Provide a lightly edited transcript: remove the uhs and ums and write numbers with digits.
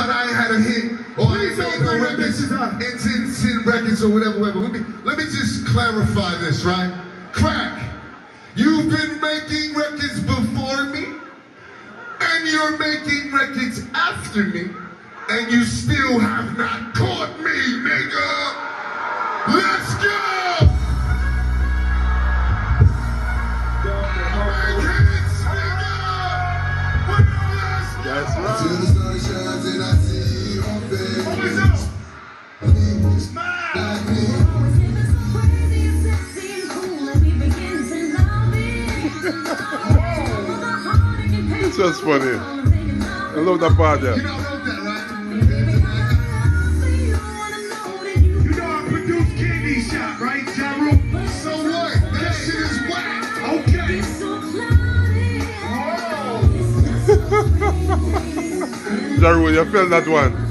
about I ain't had a hit or I ain't made no records in 10 records or whatever. Let me just clarify this, right? Crack, you've been making records before me, and you're making records after me, and you still have not caught me, nigga. Let's go! That's right. It's just funny. I love that part there. You know I wrote that, right? You know I produced Candy Shop, right, Jaru? So what? That shit is whack. Okay. Jaru, you felt that one?